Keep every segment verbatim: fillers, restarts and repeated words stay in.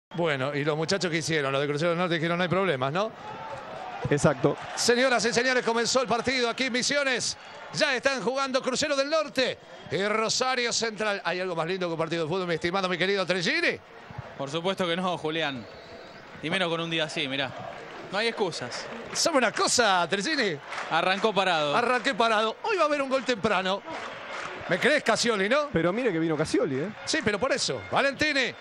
Bueno, y los muchachos que hicieron, los de Crucero del Norte dijeron no hay problemas, ¿no? Exacto. Señoras y señores, comenzó el partido aquí en Misiones. Ya están jugando Crucero del Norte y Rosario Central. ¿Hay algo más lindo que un partido de fútbol, mi estimado, mi querido Trellini? Por supuesto que no, Julián. Y menos con un día así, mirá. No hay excusas. ¿Sabe una cosa, Trellini? Arrancó parado. Arranqué parado. Hoy va a haber un gol temprano. ¿Me crees, Casioli, no? Pero mire que vino Casioli, ¿eh? Sí, pero por eso. Valentini.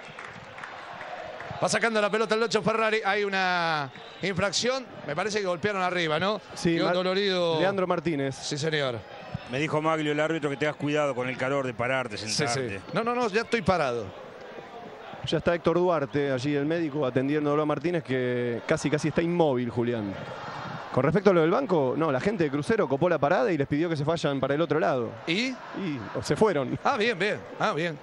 Va sacando la pelota el Locho Ferrari. Hay una infracción. Me parece que golpearon arriba, ¿no? Sí, y un dolorido. Leandro Martínez. Sí, señor. Me dijo Maglio, el árbitro, que tengas cuidado con el calor de pararte, sentarte. Sí, sí. No, no, no, ya estoy parado. Ya está Héctor Duarte, allí el médico, atendiéndolo a Martínez, que casi casi está inmóvil, Julián. Con respecto a lo del banco, no, la gente de Crucero copó la parada y les pidió que se vayan para el otro lado. ¿Y? Y se fueron. Ah, bien, bien. Ah, bien.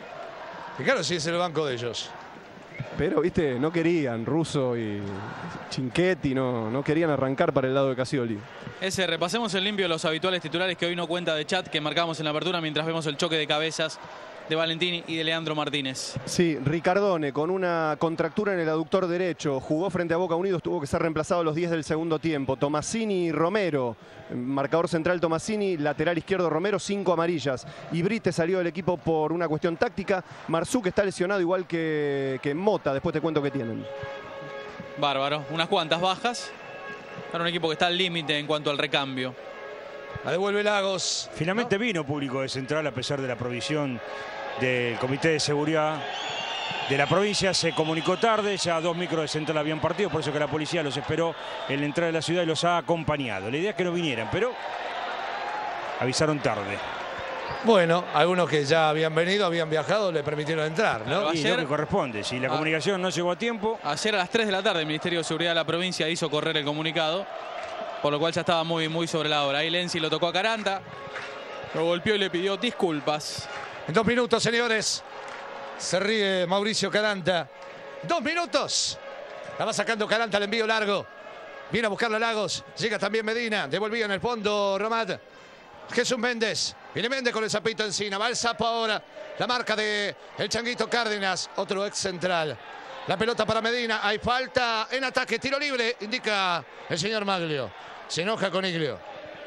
Y claro, sí es el banco de ellos. Pero, viste, no querían, Russo y Chinchetti, no, no querían arrancar para el lado de Casioli. Ese, repasemos en limpio los habituales titulares que hoy no cuenta de chat, que marcamos en la apertura mientras vemos el choque de cabezas de Valentini y de Leandro Martínez. Sí, Ricardone con una contractura en el aductor derecho, jugó frente a Boca Unidos, tuvo que ser reemplazado a los diez del segundo tiempo. Tomasini y Romero, marcador central Tomasini, lateral izquierdo Romero, cinco amarillas. Ibrite salió del equipo por una cuestión táctica. Marzú, que está lesionado igual que, que Mota, después te cuento qué tienen. Bárbaro, unas cuantas bajas para un equipo que está al límite en cuanto al recambio. La devuelve Lagos. Finalmente ¿no? Vino público de Central a pesar de la provisión del Comité de Seguridad de la provincia. Se comunicó tarde, ya dos micros de Central habían partido, por eso que la policía los esperó en la entrada de la ciudad y los ha acompañado. La idea es que no vinieran, pero avisaron tarde. Bueno, algunos que ya habían venido, habían viajado, le permitieron entrar, ¿no? Y Ayer- lo que corresponde, si la Ah. comunicación no llegó a tiempo. Ayer a las tres de la tarde el Ministerio de Seguridad de la provincia hizo correr el comunicado, por lo cual ya estaba muy, muy sobre la hora. Ahí Lenzi lo tocó a Caranta, lo golpeó y le pidió disculpas. En dos minutos, señores. Se ríe Mauricio Caranta. Dos minutos. La va sacando Caranta, el envío largo. Viene a buscarlo a Lagos. Llega también Medina. Devolvía en el fondo Romat. Jesús Méndez. Viene Méndez con el zapito encima. Va el sapo ahora. La marca de el Changuito Cárdenas. Otro ex central. La pelota para Medina. Hay falta en ataque. Tiro libre. Indica el señor Maglio. Se enoja con Iglio.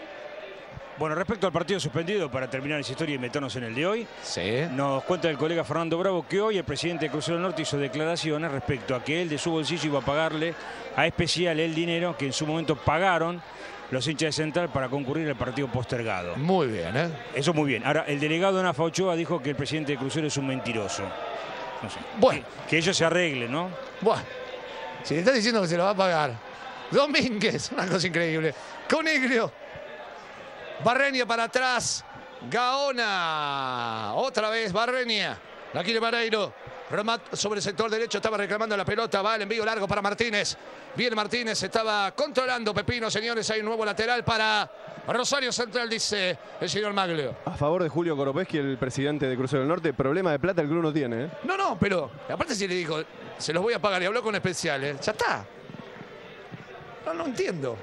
Bueno, respecto al partido suspendido, para terminar esa historia y meternos en el de hoy, Sí. nos cuenta el colega Fernando Bravo que hoy el presidente de Crucero del Norte hizo declaraciones respecto a que él de su bolsillo iba a pagarle a Especial el dinero que en su momento pagaron los hinchas de Central para concurrir al partido postergado. Muy bien, ¿eh? Eso muy bien. Ahora, el delegado Nafa Ochoa dijo que el presidente de Crucero es un mentiroso. No sé. Bueno. Que, que ellos se arreglen, ¿no? Bueno, si le está diciendo que se lo va a pagar Domínguez, una cosa increíble. Coniglio. Barreña para atrás. Gaona. Otra vez Barreña. La quiere Vareiro. Romat sobre el sector derecho. Estaba reclamando la pelota. Va el envío largo para Martínez. Viene Martínez. Estaba controlando Pepino, señores. Hay un nuevo lateral para Rosario Central, dice el señor Maglio. A favor de Julio Koropesky, el presidente de Crucero del Norte, problema de plata el club no tiene, ¿eh? No, no, pero aparte si le dijo, se los voy a pagar y habló con especiales. Ya está. No, no entiendo.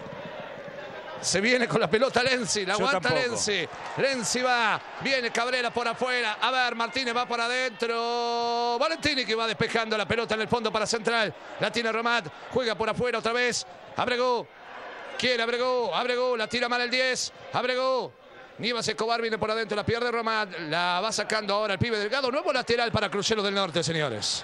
Se viene con la pelota Lenzi, la Yo aguanta tampoco. Lenzi. Lenzi va, viene Cabrera por afuera. A ver, Martínez va para adentro. Valentini que va despejando la pelota en el fondo para Central. La tiene Romat, juega por afuera otra vez. Abregó, quiere Abregó, Abregó, la tira mal el diez. Abregó. Nivas Escobar viene por adentro, la pierde Romat. La va sacando ahora el pibe Delgado. Nuevo lateral para Crucero del Norte, señores.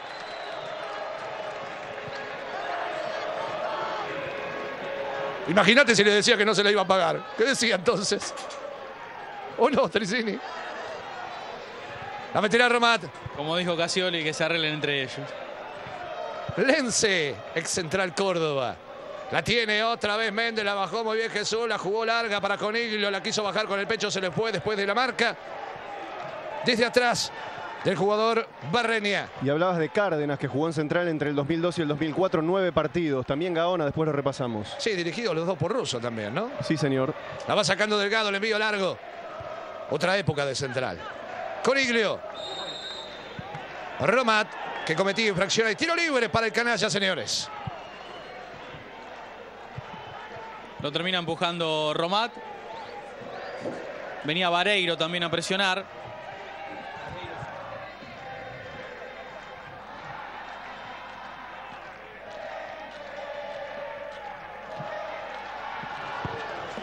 Imagínate si le decía que no se la iba a pagar. ¿Qué decía entonces? ¿O no, Tricini? La meterá Romat. Como dijo Casioli, que se arreglen entre ellos. Lenze, ex central Córdoba. La tiene otra vez Méndez, la bajó muy bien Jesús, la jugó larga para Coniglio, la quiso bajar con el pecho, se le fue después de la marca. Desde atrás del jugador Barreña. Y hablabas de Cárdenas, que jugó en Central entre el dos mil dos y el dos mil cuatro, nueve partidos. También Gaona, después lo repasamos. Sí, dirigido los dos por Russo también, ¿no? Sí, señor. La va sacando Delgado, el envío largo. Otra época de Central. Coniglio. Romat, que cometía infracción. Hay tiro libre para el canalla, señores. Lo termina empujando Romat. Venía Vareiro también a presionar.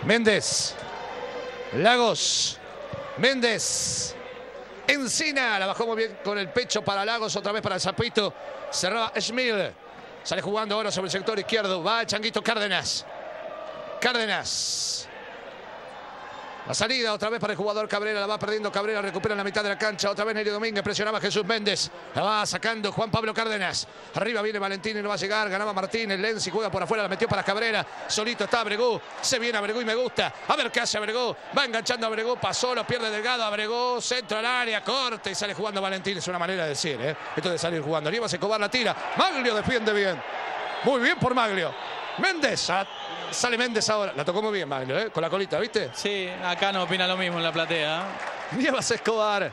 Méndez. Lagos. Méndez. Encina. La bajó muy bien con el pecho para Lagos. Otra vez para el Zapito. Cerraba Schmil. Sale jugando ahora sobre el sector izquierdo. Va el Changuito Cárdenas. Cárdenas. La salida otra vez para el jugador Cabrera. La va perdiendo Cabrera. Recupera en la mitad de la cancha. Otra vez Neri Domínguez. Presionaba a Jesús Méndez. La va sacando Juan Pablo Cárdenas. Arriba viene Valentín y no va a llegar. Ganaba Martínez. Lenzi juega por afuera. La metió para Cabrera. Solito está Abregú. Se viene Abregú y me gusta. A ver qué hace Abregú. Va enganchando a Abregú. Pasó. Lo pierde Delgado. Abregú. Centro al área. Corte y sale jugando Valentín. Es una manera de decir, ¿eh? Esto de salir jugando. Nievas Escobar la tira. Maglio defiende bien. Muy bien por Maglio. Méndez. Sale Méndez ahora. La tocó muy bien Maglio, ¿eh? Con la colita, ¿viste? Sí, acá no opina lo mismo en la platea. Nievas Escobar.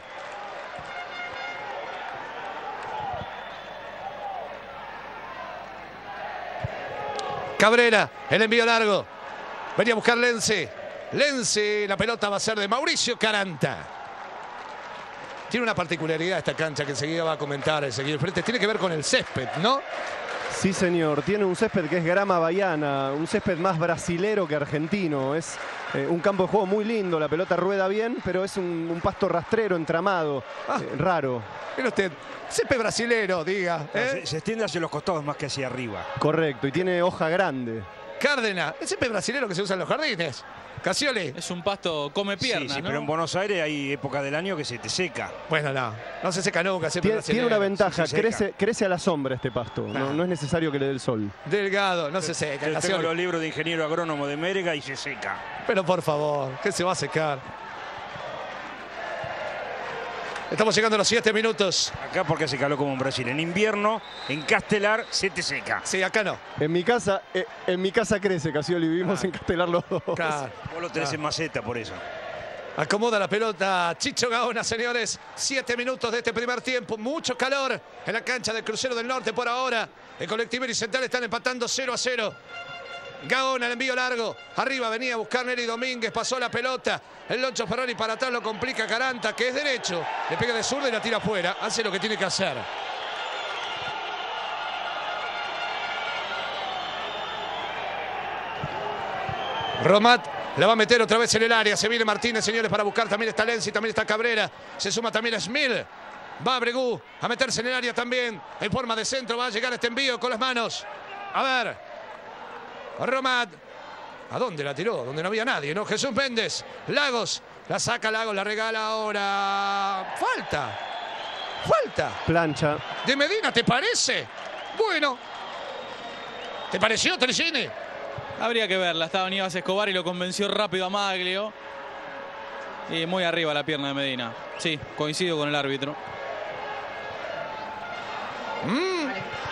Cabrera, el envío largo. Venía a buscar Lenzi. Lenzi, la pelota va a ser de Mauricio Caranta. Tiene una particularidad esta cancha que enseguida va a comentar el seguir frente. Tiene que ver con el césped, ¿no? Sí, señor. Tiene un césped que es grama bahiana, un césped más brasilero que argentino. Es eh, un campo de juego muy lindo, la pelota rueda bien, pero es un, un pasto rastrero, entramado, Ah. eh, raro. Mire usted, césped brasilero, diga. ¿eh? Se, se extiende hacia los costados más que hacia arriba. Correcto, y tiene hoja grande. Cárdenas, el césped brasilero que se usa en los jardines. Casioli. Es un pasto come piernas, Sí, sí, ¿no? pero en Buenos Aires hay épocas del año que se te seca. Bueno, no, no se seca nunca. Césped Tiene, brasilero. tiene una ventaja, sí, se seca. crece, crece a la sombra este pasto. Ah. No, no es necesario que le dé el sol. Delgado, no se seca. Yo tengo Casioli. los libros de ingeniero agrónomo de Mérega y se seca. Pero por favor, ¿qué se va a secar? Estamos llegando a los siete minutos. Acá porque hace calor como en Brasil. En invierno, en Castelar, se te seca. Sí, acá no. En mi casa, eh, en mi casa crece, Casioli, vivimos en Castelar los dos. Claro. Vos lo tenés Ah. en maceta, por eso. Acomoda la pelota Chicho Gaona, señores. Siete minutos de este primer tiempo. Mucho calor en la cancha del Crucero del Norte por ahora. El Colectivero y Central están empatando cero a cero. Gaona, el envío largo. Arriba venía a buscar Neri Domínguez. Pasó la pelota. El Loncho Ferrari para atrás lo complica Caranta, que es derecho. Le pega de zurda y la tira afuera. Hace lo que tiene que hacer. Romat la va a meter otra vez en el área. Se viene Martínez, señores, para buscar. También está Lenzi, también está Cabrera. Se suma también Schmil. Va Abregú a meterse en el área también. En forma de centro va a llegar este envío con las manos. A ver. Romat. ¿A dónde la tiró? Donde no había nadie, ¿no? Jesús Méndez. Lagos. La saca Lagos, la regala ahora. Falta. Falta. Plancha. De Medina, ¿te parece? Bueno. ¿Te pareció, Teresini? Habría que verla. Estaba Nievas Escobar y lo convenció rápido a Maglio. Y muy arriba la pierna de Medina. Sí, coincido con el árbitro. Mm.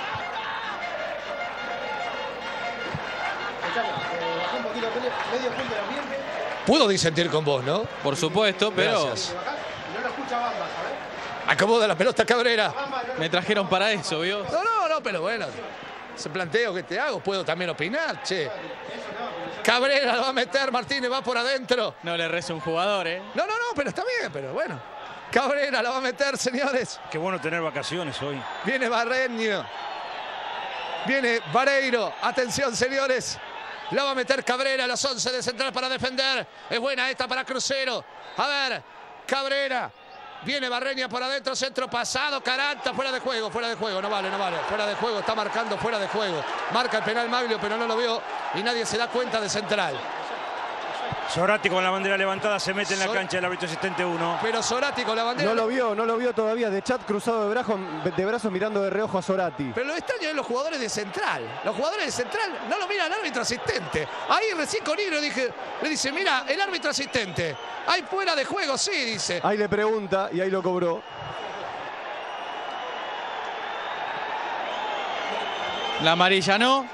Puedo disentir con vos, ¿no? Por supuesto, pero Gracias. Acomoda la pelota Cabrera. me trajeron para eso, ¿vio? No, no, no, pero bueno. Ese planteo que te hago, puedo también opinar, che. Cabrera lo va a meter, Martínez va por adentro. No le reza un jugador, ¿eh? No, no, no, pero está bien, pero bueno. Cabrera la va a meter, señores. Qué bueno tener vacaciones hoy. Viene Barreño. Viene Vareiro. Atención, señores. La va a meter Cabrera a los once de Central para defender. Es buena esta para Crucero. A ver, Cabrera. Viene Barreña por adentro, centro pasado, Caranta, fuera de juego, fuera de juego, no vale, no vale, fuera de juego, está marcando fuera de juego. Marca el penal Maglio, pero no lo vio y nadie se da cuenta de Central. Sorati con la bandera levantada se mete en la Sor- cancha del árbitro asistente uno. Pero Sorati con la bandera. No lo vio, no lo vio todavía. De chat cruzado de brazos, de brazos mirando de reojo a Sorati. Pero lo extraño es los jugadores de Central. Los jugadores de Central no lo mira el árbitro asistente. Ahí recién con Negro dije, le dice, mira, el árbitro asistente. Ahí fuera de juego, sí, dice. Ahí le pregunta y ahí lo cobró. La amarilla no.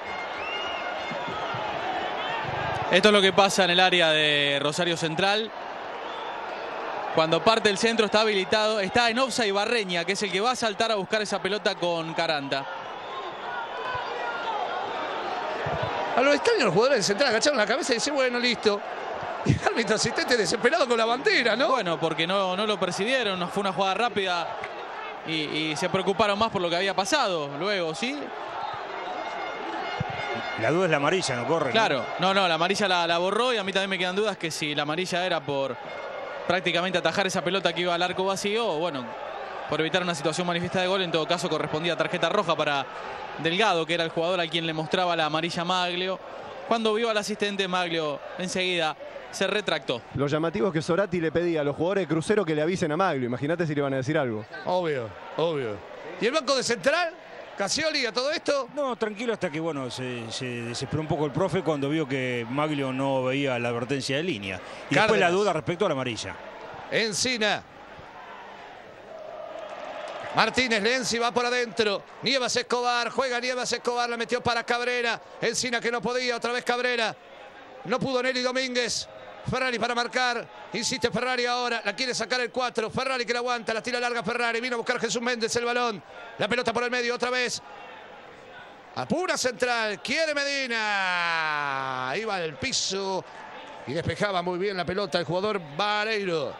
Esto es lo que pasa en el área de Rosario Central. Cuando parte el centro está habilitado. Está en offside Barreña, que es el que va a saltar a buscar esa pelota con Caranta. A lo extraño los jugadores de Central agacharon la cabeza y dicen, bueno, listo. Y el árbitro asistente desesperado con la bandera, ¿no? Bueno, porque no, no lo percibieron. No fue una jugada rápida. Y, y se preocuparon más por lo que había pasado. Luego, ¿sí? La duda es la amarilla, no corre. Claro, no, no, la amarilla la, la borró y a mí también me quedan dudas que si la amarilla era por prácticamente atajar esa pelota que iba al arco vacío o bueno, por evitar una situación manifiesta de gol, en todo caso correspondía tarjeta roja para Delgado, que era el jugador a quien le mostraba la amarilla Maglio. Cuando vio al asistente, Maglio enseguida se retractó. Lo llamativo es que Soratti le pedía a los jugadores de Crucero que le avisen a Maglio. Imagínate si le van a decir algo. Obvio, obvio. ¿Y el banco de Central? Casioli, a todo esto. No, tranquilo, hasta que bueno, se, se desesperó un poco el profe cuando vio que Maglio no veía la advertencia de línea. Y Cárdenas. después la duda respecto a la amarilla. Encina. Martínez, Lenzi va por adentro. Nievas Escobar, juega Nievas Escobar, la metió para Cabrera. Encina que no podía, otra vez Cabrera. No pudo Nelly Domínguez. Ferrari para marcar. Insiste Ferrari ahora. La quiere sacar el cuatro. Ferrari que la aguanta. La tira larga Ferrari. Vino a buscar Jesús Méndez el balón. La pelota por el medio otra vez. Apura Central. Quiere Medina. Iba al piso. Y despejaba muy bien la pelota el jugador Vareiro.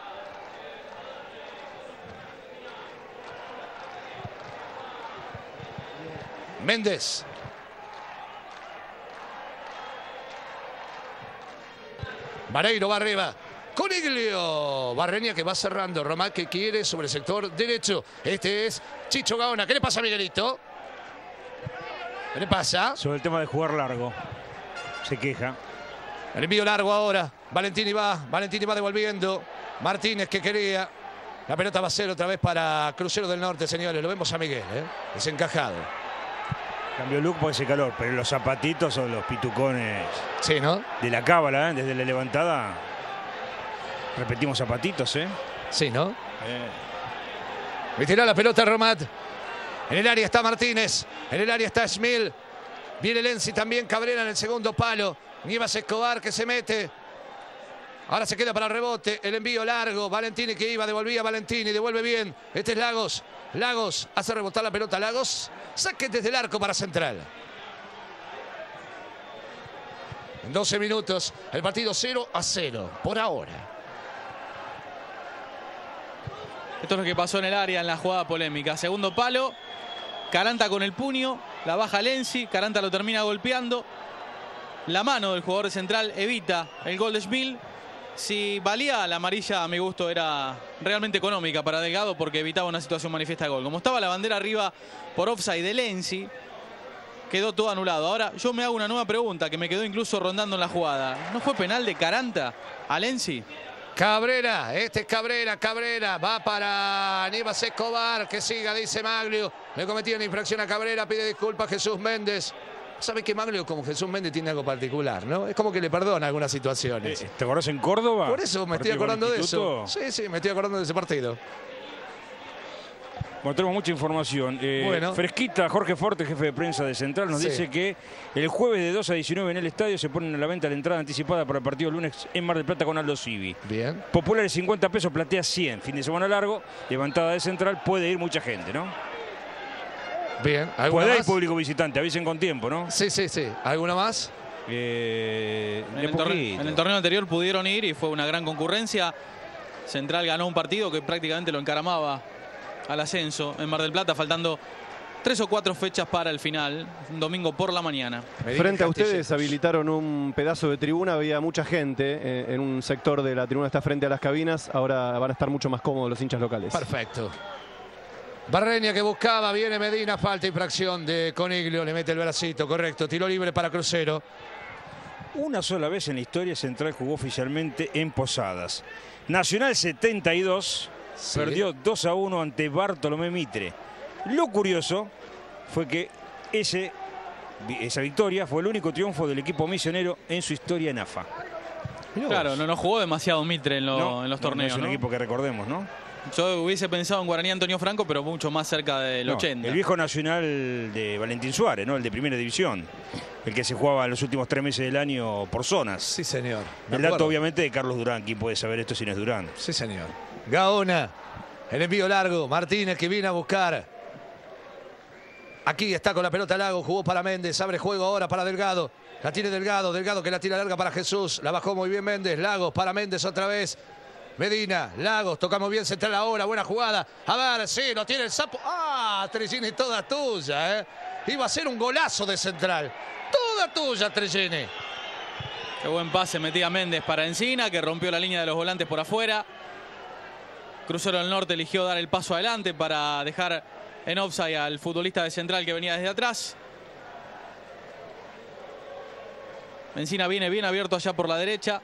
Méndez. Vareiro va arriba. Coniglio. Barreña que va cerrando. Román que quiere sobre el sector derecho. Este es Chicho Gaona. ¿Qué le pasa a Miguelito? ¿Qué le pasa? Sobre el tema de jugar largo. Se queja. El envío largo ahora. Valentini va. Valentini va devolviendo. Martínez que quería. La pelota va a ser otra vez para Crucero del Norte, señores. Lo vemos a Miguel, ¿eh? Desencajado. Cambió look por ese calor, pero los zapatitos son los pitucones Sí, ¿no? de la cábala, ¿eh? Desde la levantada. Repetimos zapatitos, ¿eh? Sí, ¿no? eh. Me tiró la pelota Romat. En el área está Martínez. En el área está Schmil. Viene Lenzi también. Cabrera en el segundo palo. Nievas Escobar que se mete. Ahora se queda para el rebote. El envío largo. Valentini que iba. Devolvía Valentini. Devuelve bien. Este es Lagos. Lagos hace rebotar la pelota. Lagos. Saque desde el arco para Central. En doce minutos. El partido cero a cero. Por ahora. Esto es lo que pasó en el área en la jugada polémica. Segundo palo. Caranta con el puño. La baja Lenzi. Caranta lo termina golpeando. La mano del jugador de Central evita el gol de Schmil. Si valía la amarilla, a mi gusto, era realmente económica para Delgado porque evitaba una situación manifiesta de gol. Como estaba la bandera arriba por offside de Lenzi, quedó todo anulado. Ahora yo me hago una nueva pregunta que me quedó incluso rondando en la jugada. ¿No fue penal de Caranta a Lenzi? Cabrera, este es Cabrera, Cabrera, va para Nievas Escobar, que siga, dice Maglio. Le cometieron infracción a Cabrera, pide disculpas Jesús Méndez. ¿Sabe que Maglio, como Jesús Méndez, tiene algo particular, ¿no? Es como que le perdona algunas situaciones. Eh, ¿Te acordás en Córdoba? Por eso me estoy acordando de eso. Sí, sí, me estoy acordando de ese partido. Bueno, tenemos mucha información. Eh, Bueno. Fresquita, Jorge Forte, jefe de prensa de Central, nos Sí. dice que el jueves de dos a diecinueve en el estadio se ponen a la venta la entrada anticipada para el partido lunes en Mar del Plata con Aldo Civi. Bien. Populares cincuenta pesos, platea cien. Fin de semana largo, levantada de Central, puede ir mucha gente, ¿no? Bien. ¿Alguna Puede ir más? público visitante, avisen con tiempo, ¿no? Sí, sí, sí. ¿Alguna más? Eh, En de el, torneo, poquito. en el torneo anterior pudieron ir y fue una gran concurrencia. Central ganó un partido que prácticamente lo encaramaba al ascenso en Mar del Plata, faltando tres o cuatro fechas para el final, un domingo por la mañana. Frente a ustedes habilitaron un pedazo de tribuna, había mucha gente eh, en un sector de la tribuna que está frente a las cabinas, ahora van a estar mucho más cómodos los hinchas locales. Perfecto. Barreña que buscaba, viene Medina, falta infracción de Coniglio, le mete el bracito, correcto, tiro libre para Crucero. Una sola vez en la historia Central jugó oficialmente en Posadas. Nacional setenta y dos, Sí. perdió dos a uno ante Bartolomé Mitre. Lo curioso fue que ese, esa victoria fue el único triunfo del equipo misionero en su historia en A F A. Claro, no nos jugó demasiado Mitre en, lo- No, en los no, torneos. no es un ¿no? equipo que recordemos, ¿no? Yo hubiese pensado en Guaraní Antonio Franco, pero mucho más cerca del No, ochenta. el viejo Nacional de Valentín Suárez, ¿no? El de Primera División. El que se jugaba en los últimos tres meses del año por zonas. Sí, señor. Me El dato, acuerdo. obviamente, de Carlos Durán. ¿Quién puede saber esto si no es Durán? Sí, señor. Gaona. El envío largo. Martínez que viene a buscar. Aquí está con la pelota Lago. Jugó para Méndez. Abre juego ahora para Delgado. La tiene Delgado. Delgado que la tira larga para Jesús. La bajó muy bien Méndez. Lagos para Méndez otra vez. Medina, Lagos, tocamos bien Central ahora, buena jugada. A ver, sí, lo tiene el sapo. ¡Ah! Ah, Trellini, toda tuya, ¿eh? Iba a ser un golazo de central. Toda tuya, Trellini. Qué buen pase metía Méndez para Encina, que rompió la línea de los volantes por afuera. Crucero del Norte eligió dar el paso adelante para dejar en offside al futbolista de Central que venía desde atrás. Encina viene bien abierto allá por la derecha.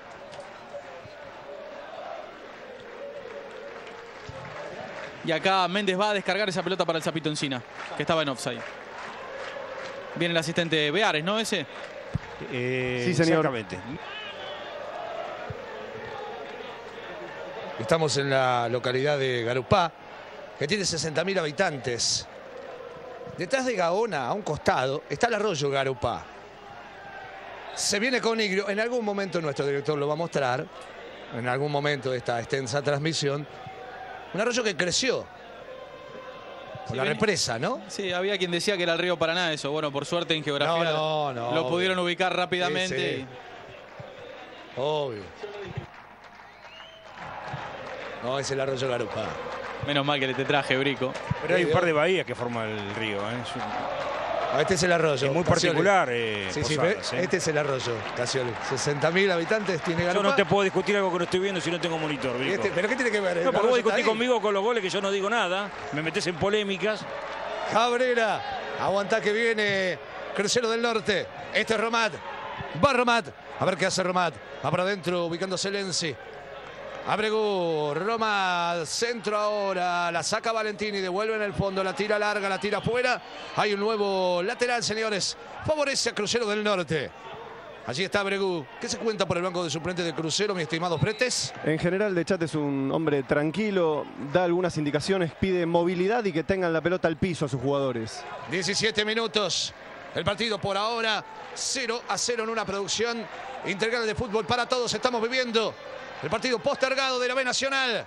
Y acá Méndez va a descargar esa pelota para el Zapito Encina, que estaba en offside. Viene el asistente Beares, ¿no? Ese. Eh, sí, señor. Exactamente. Estamos en la localidad de Garupá, que tiene sesenta mil habitantes. Detrás de Gaona, a un costado, está el arroyo Garupá. Se viene con Iglio. En algún momento nuestro director lo va a mostrar, en algún momento de esta extensa transmisión. Un arroyo que creció por Sí, la ven- represa, ¿no? Sí, había quien decía que era el río Paraná eso. Bueno, por suerte en geografía No, no, no, lo obvio. pudieron ubicar rápidamente. Sí, sí. Obvio. No, es el arroyo Garupá. Y menos mal que le te traje, Brico. Pero hay un par de bahías que forman el río. ¿eh? Es, un- Ah, este es el arroyo. es muy Cassioli. particular. Eh, Sí, sí, Posadas, ve- ¿eh? este es el arroyo, Cassioli. sesenta mil habitantes tiene Yo Garupá. no te puedo discutir algo que no estoy viendo si no tengo monitor, Y Brico. este- ¿Pero qué tiene que ver? El No, porque arroyo vos está discutís ahí. conmigo con los goles que yo no digo nada. Me metés en polémicas. Cabrera, aguanta que viene Crucero del Norte. Este es Romat. Va Romat. A ver qué hace Romat. Va para adentro, ubicándose Lenzi. Abregu, Roma, centro ahora, la saca Valentini, devuelve en el fondo, la tira larga, la tira afuera. Hay un nuevo lateral, señores. Favorece a Crucero del Norte. Allí está Abregu. ¿Qué se cuenta por el banco de suplentes de Crucero, mi estimado Fretes? En general, De Chat es un hombre tranquilo, da algunas indicaciones, pide movilidad y que tengan la pelota al piso a sus jugadores. diecisiete minutos. El partido por ahora cero a cero en una producción integral de fútbol para todos. Estamos viviendo el partido postergado de la B Nacional.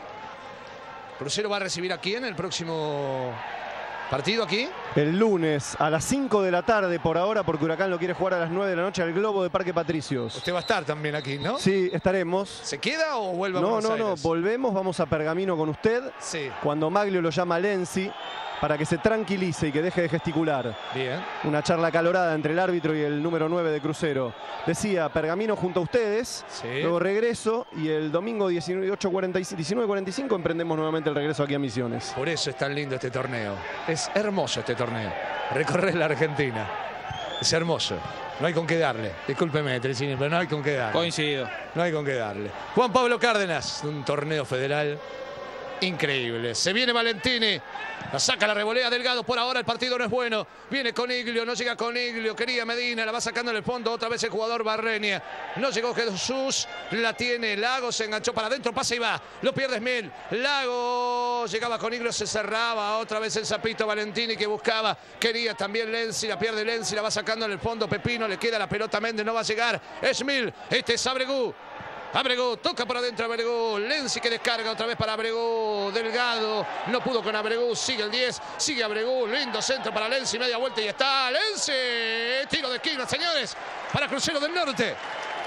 Crucero va a recibir a quién el próximo partido aquí. El lunes a las cinco de la tarde por ahora, porque Huracán lo quiere jugar a las nueve de la noche al Globo de Parque Patricios. Usted va a estar también aquí, ¿no? Sí, estaremos. ¿Se queda o vuelve a No, Buenos no, no, Aires? volvemos, vamos a Pergamino con usted. Sí, Cuando Maglio lo llama a Lenzi para que se tranquilice y que deje de gesticular. bien. Una charla acalorada entre el árbitro y el número nueve de Crucero. Decía, Pergamino junto a ustedes, Sí. luego regreso y el domingo dieciocho cuarenta y cinco, diecinueve cuarenta y cinco emprendemos nuevamente el regreso aquí a Misiones. Por eso es tan lindo este torneo. Es hermoso este torneo. Recorrer la Argentina. Es hermoso. No hay con qué darle. Discúlpeme, Tresini, pero no hay con qué darle. Coincido. No hay con qué darle. Juan Pablo Cárdenas, un torneo federal increíble. Se viene Valentini. La saca la revolea Delgado. Por ahora el partido no es bueno. Viene con Iglio. No llega con Iglio. Quería Medina. La va sacando en el fondo. Otra vez el jugador Barrenia. No llegó Jesús. La tiene Lagos. Se enganchó para adentro. Pasa y va. Lo pierde Smil. Lagos. Llegaba con Iglio. Se cerraba. Otra vez el Zapito Valentini que buscaba. Quería también Lenzi. La pierde Lenzi. La va sacando en el fondo. Pepino. Le queda la pelota. Méndez. No va a llegar. Smil. Este es Abregu. Abregu, toca por adentro Abregu, Lenzi que descarga otra vez para Abregu, Delgado, no pudo con Abregu, sigue el diez, sigue Abregu, lindo centro para Lenzi, media vuelta y está Lenzi, tiro de esquina, señores, para Crucero del Norte.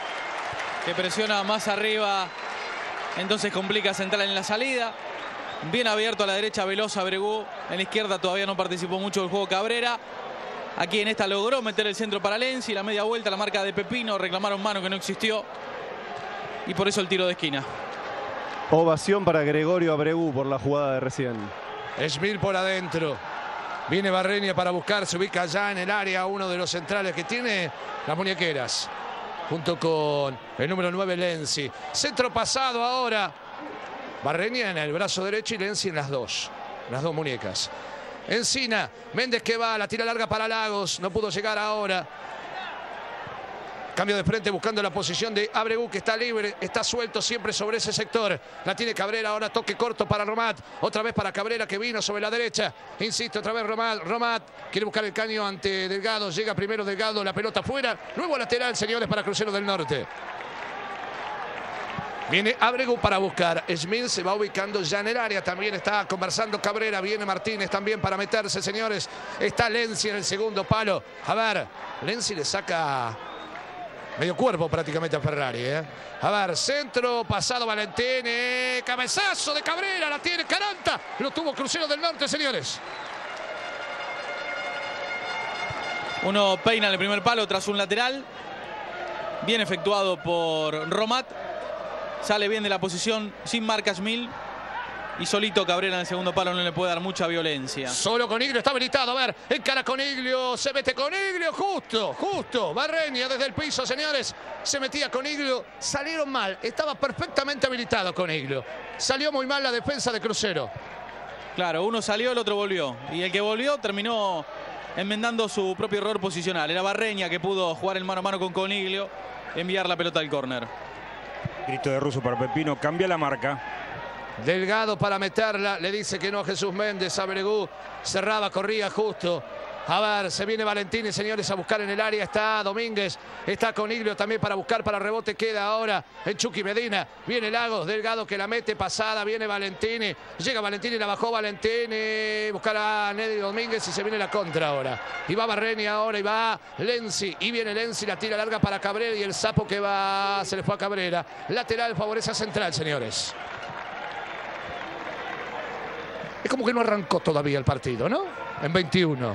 Que presiona más arriba, entonces complica Central en la salida. Bien abierto a la derecha, veloz Abregu, en la izquierda todavía no participó mucho del juego Cabrera. Aquí en esta logró meter el centro para Lenzi, la media vuelta, la marca de Pepino, reclamaron mano que no existió. Y por eso el tiro de esquina. Ovación para Gregorio Abregu por la jugada de recién. Smil por adentro. Viene Barrenia para buscar, se ubica ya en el área uno de los centrales que tiene las muñequeras. Junto con el número nueve Lenzi. Centro pasado ahora. Barrenia en el brazo derecho y Lenzi en las dos. Las dos muñecas. Encina, Méndez que va, la tira larga para Lagos. No pudo llegar ahora. Cambio de frente buscando la posición de Abregu que está libre, está suelto siempre sobre ese sector. La tiene Cabrera, ahora toque corto para Romat. Otra vez para Cabrera que vino sobre la derecha. Insiste otra vez Romat. Romat quiere buscar el caño ante Delgado. Llega primero Delgado, la pelota fuera. Nuevo lateral, señores, para Crucero del Norte. Viene Abregu para buscar. Smith se va ubicando ya en el área. También está conversando Cabrera. Viene Martínez también para meterse, señores. Está Lenzi en el segundo palo. A ver, Lenzi le saca medio cuerpo prácticamente a Ferrari. ¿eh? A ver, centro, pasado Valentini, cabezazo de Cabrera, la tiene Caranta, lo tuvo Crucero del Norte, señores. Uno peina el primer palo tras un lateral. Bien efectuado por Romat. Sale bien de la posición sin marcas Mil. Y solito Cabrera en el segundo palo no le puede dar mucha violencia. Solo Coniglio está habilitado. A ver, encara Coniglio. Se mete Coniglio. Justo, justo. Barreña desde el piso, señores. Se metía Coniglio. Salieron mal. Estaba perfectamente habilitado Coniglio. Salió muy mal la defensa de Crucero. Claro, uno salió, el otro volvió. Y el que volvió terminó enmendando su propio error posicional. Era Barreña que pudo jugar el mano a mano con Coniglio. Enviar la pelota al córner. Grito de Russo para Pepino. Cambia la marca. Delgado para meterla, le dice que no a Jesús Méndez, a Beregú, cerraba, corría justo. A ver, se viene Valentini, señores, a buscar en el área, está Domínguez, está Coniglio también para buscar, para rebote, queda ahora en Chucky Medina, viene Lagos, Delgado que la mete pasada, viene Valentini, llega Valentini, la bajó Valentini, buscar a Neddy Domínguez y se viene la contra ahora. Y va Barreni ahora, y va Lenzi, y viene Lenzi, la tira larga para Cabrera y el sapo que va, se le fue a Cabrera. Lateral favorece a Central, señores. Es como que no arrancó todavía el partido, ¿no? En veintiuno.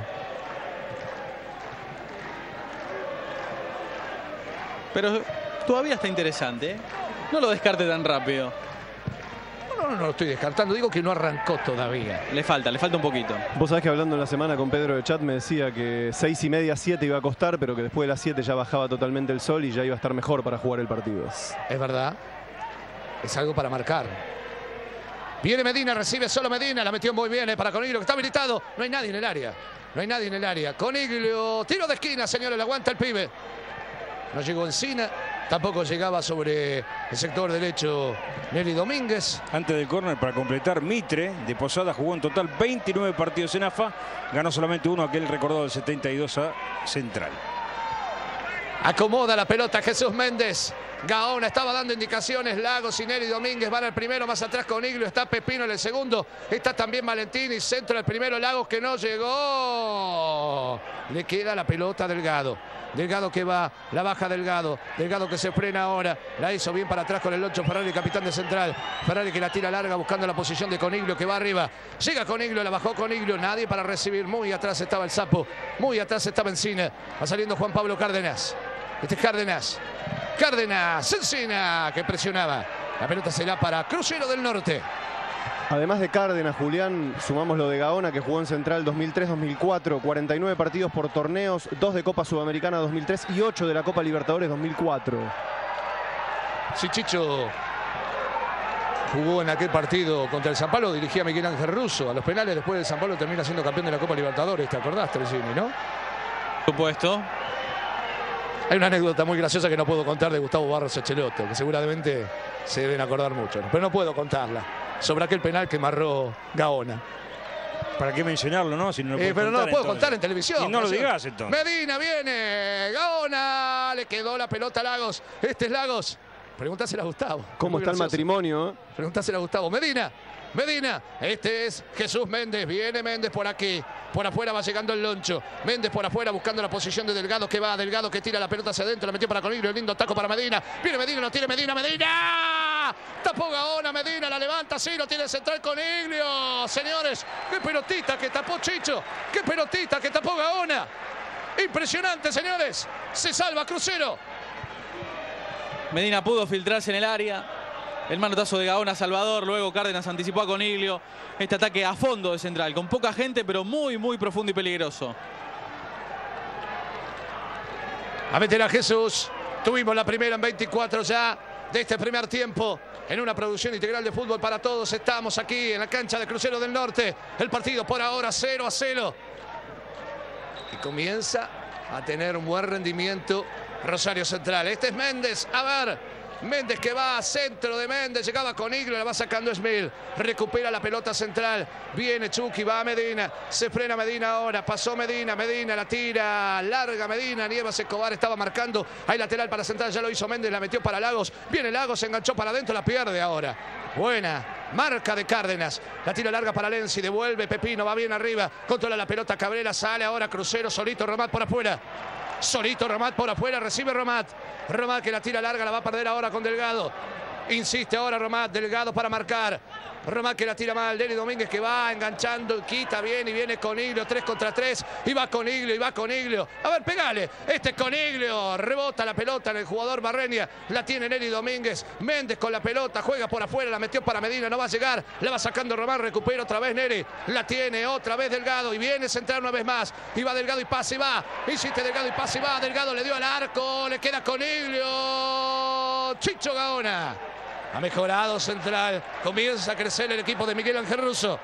Pero todavía está interesante, ¿eh? No lo descarte tan rápido. No, no, no lo estoy descartando. Digo que no arrancó todavía. Le falta, le falta un poquito. Vos sabés que hablando en la semana con Pedro de Chat me decía que seis y media, siete iba a costar, pero que después de las siete ya bajaba totalmente el sol y ya iba a estar mejor para jugar el partido. Es verdad. Es algo para marcar. Viene Medina, recibe solo Medina, la metió muy bien eh, para Coniglio, que está habilitado. No hay nadie en el área, no hay nadie en el área. Coniglio, tiro de esquina, señores, le aguanta el pibe. No llegó Encina, tampoco llegaba sobre el sector derecho Nelly Domínguez. Antes del córner, para completar, Mitre de Posada jugó en total veintinueve partidos en A F A. Ganó solamente uno, aquel recordado del setenta y dos a Central. Acomoda la pelota Jesús Méndez. Gaona estaba dando indicaciones. Lagos y Nelly Domínguez van al primero. Más atrás Coniglio. Está Pepino en el segundo. Está también Valentini. Centro del primero. Lagos que no llegó. Le queda la pelota a Delgado. Delgado que va. La baja Delgado. Delgado que se frena ahora. La hizo bien para atrás con el ocho Ferrari, capitán de Central. Ferrari que la tira larga buscando la posición de Coniglio que va arriba. Llega Coniglio. La bajó Coniglio. Nadie para recibir. Muy atrás estaba el sapo. Muy atrás estaba Encina. Va saliendo Juan Pablo Cárdenas. Este es Cárdenas. Cárdenas, Encina, que presionaba. La pelota será para Crucero del Norte. Además de Cárdenas, Julián, sumamos lo de Gaona, que jugó en Central dos mil tres dos mil cuatro, cuarenta y nueve partidos por torneos, dos de Copa Sudamericana dos mil tres y ocho de la Copa Libertadores dos mil cuatro. Sí, Chicho jugó en aquel partido contra el San Pablo, dirigía a Miguel Ángel Russo. A los penales después del San Pablo termina siendo campeón de la Copa Libertadores, ¿te acordás, Tresini, no? Por supuesto. Hay una anécdota muy graciosa que no puedo contar de Gustavo Barros Echeloto, que seguramente se deben acordar mucho, pero no puedo contarla, sobre aquel penal que marró Gaona. ¿Para qué mencionarlo, no? Si no lo eh, pero contar, no lo puedo entonces. contar en televisión. Y no lo digas, entonces. Medina viene, Gaona, le quedó la pelota a Lagos. Este es Lagos. Preguntásela a Gustavo. ¿Cómo está el matrimonio? ¿Eh? Preguntásela a Gustavo. Medina. Medina, este es Jesús Méndez, viene Méndez por aquí, por afuera va llegando el loncho, Méndez por afuera buscando la posición de Delgado que va, Delgado que tira la pelota hacia adentro, la metió para Coniglio, el lindo taco para Medina, viene Medina, lo tiene Medina, Medina, tapó Gaona, Medina, la levanta, sí, lo tiene central Coniglio, señores, qué pelotita que tapó Chicho, qué pelotita que tapó Gaona, impresionante señores, se salva Crucero. Medina pudo filtrarse en el área. El manotazo de Gaona Salvador, luego Cárdenas anticipó a Coniglio. Este ataque a fondo de Central, con poca gente, pero muy, muy profundo y peligroso. A meter a Jesús. Tuvimos la primera en veinticuatro ya de este primer tiempo. En una producción integral de fútbol para todos. Estamos aquí en la cancha de Crucero del Norte. El partido por ahora cero a cero. Y comienza a tener un buen rendimiento Rosario Central. Este es Méndez. A ver. Méndez que va, centro de Méndez, llegaba Coniglio, la va sacando Esmil, recupera la pelota Central, viene Chucky, va a Medina, se frena Medina ahora, pasó Medina, Medina la tira, larga Medina, Nievas Escobar estaba marcando, hay lateral para Central, ya lo hizo Méndez, la metió para Lagos, viene Lagos, se enganchó para adentro, la pierde ahora, buena, marca de Cárdenas, la tira larga para Lenzi, devuelve Pepino, va bien arriba, controla la pelota Cabrera, sale ahora Crucero, solito, Romat por afuera. Solito Romat por afuera, recibe Romat. Romat que la tira larga, la va a perder ahora con Delgado. Insiste ahora Romat, Delgado para marcar. Romat que la tira mal, Lenny Domínguez que va enganchando, quita bien y viene Coniglio, tres contra tres, y va Coniglio, y va Coniglio. A ver, pegale, este es Coniglio, rebota la pelota en el jugador Barrenia, la tiene Lenny Domínguez, Méndez con la pelota, juega por afuera, la metió para Medina, no va a llegar, la va sacando Romat, recupera otra vez Neri, la tiene otra vez Delgado, y viene central una vez más, y va Delgado y pasa y va, insiste Delgado y pasa y va, Delgado le dio al arco, le queda Coniglio, Chicho Gaona. Ha mejorado Central. Comienza a crecer el equipo de Miguel Ángel Russo.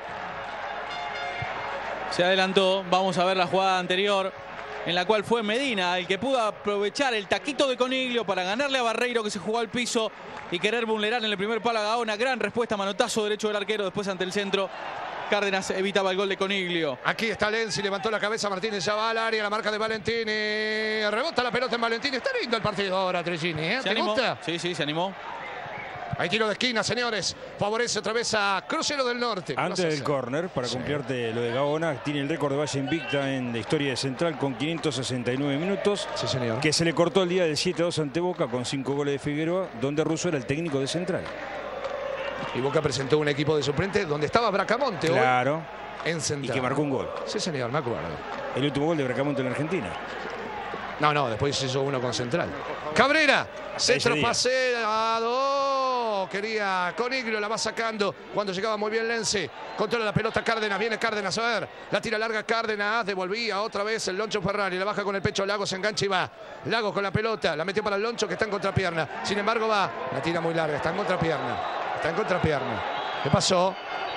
Se adelantó. Vamos a ver la jugada anterior, en la cual fue Medina el que pudo aprovechar el taquito de Coniglio para ganarle a Barreiro, que se jugó al piso y querer vulnerar en el primer palo a Gaona. Gran respuesta, manotazo derecho del arquero. Después ante el centro, Cárdenas evitaba el gol de Coniglio. Aquí está Lenzi, levantó la cabeza Martínez, ya va al área, la marca de Valentini. Rebota la pelota en Valentini. Está lindo el partido ahora, Trigini, ¿eh? ¿Te animó? gusta? Sí, sí, se animó. Hay tiro de esquina, señores. Favorece otra vez a Crucero del Norte. Antes del córner, para sí. cumplirte lo de Gaona, tiene el récord de valla invicta en la historia de Central con quinientos sesenta y nueve minutos. Sí, señor. Que se le cortó el día del siete a dos ante Boca con cinco goles de Figueroa, donde Russo era el técnico de Central. Y Boca presentó un equipo de suplente donde estaba Bracamonte claro. hoy en Central. Y que marcó un gol. Sí, señor, me acuerdo. El último gol de Bracamonte en la Argentina. No, no, después hizo uno con Central. Cabrera, centro paseado. Quería Coniglio, la va sacando cuando llegaba muy bien Lenzi. Controla la pelota Cárdenas, viene Cárdenas, a ver. La tira larga Cárdenas, devolvía otra vez el Loncho Ferrari. La baja con el pecho, Lagos se engancha y va. Lagos con la pelota, la metió para el Loncho que está en contrapierna. Sin embargo va, la tira muy larga, está en contrapierna. Está en contrapierna. ¿Qué pasó?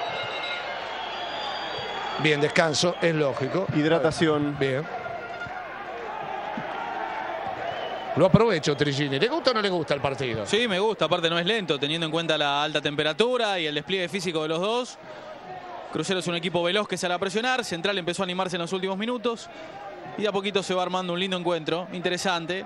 Bien, descanso, es lógico. Hidratación. Bien. Lo aprovecho, Trigini. ¿Le gusta o no le gusta el partido? Sí, me gusta. Aparte no es lento, teniendo en cuenta la alta temperatura y el despliegue físico de los dos. Crucero es un equipo veloz que sale a presionar. Central empezó a animarse en los últimos minutos. Y de a poquito se va armando un lindo encuentro. Interesante.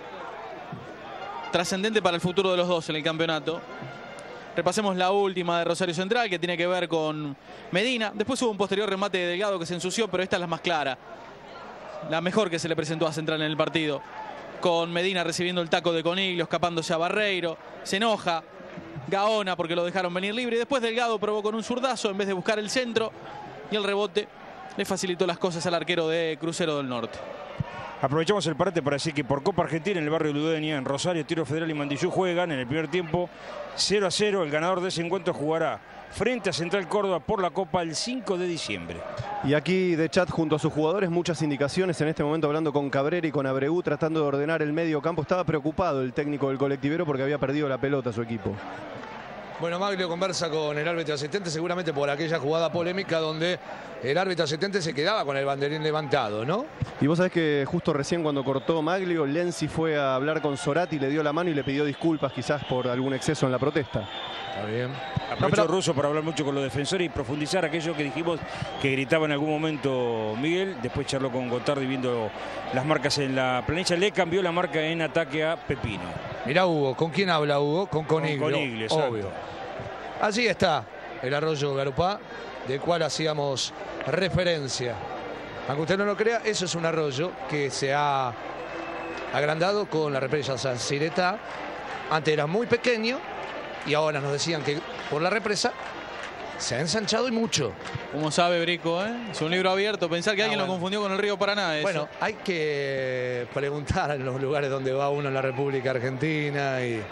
Trascendente para el futuro de los dos en el campeonato. Repasemos la última de Rosario Central, que tiene que ver con Medina. Después hubo un posterior remate de Delgado que se ensució, pero esta es la más clara. La mejor que se le presentó a Central en el partido. Con Medina recibiendo el taco de Coniglio, escapándose a Barreiro. Se enoja Gaona porque lo dejaron venir libre. Y después Delgado probó con un zurdazo en vez de buscar el centro. Y el rebote le facilitó las cosas al arquero de Crucero del Norte. Aprovechamos el parate para decir que por Copa Argentina en el barrio Ludeña, en Rosario, Tiro Federal y Mandillú juegan en el primer tiempo cero a cero. El ganador de ese encuentro jugará frente a Central Córdoba por la Copa el cinco de diciembre. Y aquí de chat junto a sus jugadores muchas indicaciones. En este momento hablando con Cabrera y con Abreu, tratando de ordenar el medio campo. Estaba preocupado el técnico del colectivero porque había perdido la pelota a su equipo. Bueno, Maglio conversa con el árbitro asistente seguramente por aquella jugada polémica donde el árbitro asistente se quedaba con el banderín levantado, ¿no? Y vos sabés que justo recién cuando cortó Maglio, Lenzi fue a hablar con Sorati, le dio la mano y le pidió disculpas quizás por algún exceso en la protesta. Está bien. Aprovechó No, pero... Russo para hablar mucho con los defensores y profundizar aquello que dijimos que gritaba en algún momento Miguel. Después charló con Gotardi viendo las marcas en la planilla. Le cambió la marca en ataque a Pepino. Mirá Hugo, ¿con quién habla Hugo? Con Coniglio. Con Coniglio, exacto. Obvio. Allí está el arroyo Garupá, del cual hacíamos referencia. Aunque usted no lo crea, eso es un arroyo que se ha agrandado con la represa San Cireta. Antes era muy pequeño y ahora nos decían que por la represa se ha ensanchado y mucho. Como sabe Brico, ¿eh? Es un libro abierto. Pensar que Ah, alguien bueno. lo confundió con el río Paraná. Eso. Bueno, hay que preguntar en los lugares donde va uno en la República Argentina y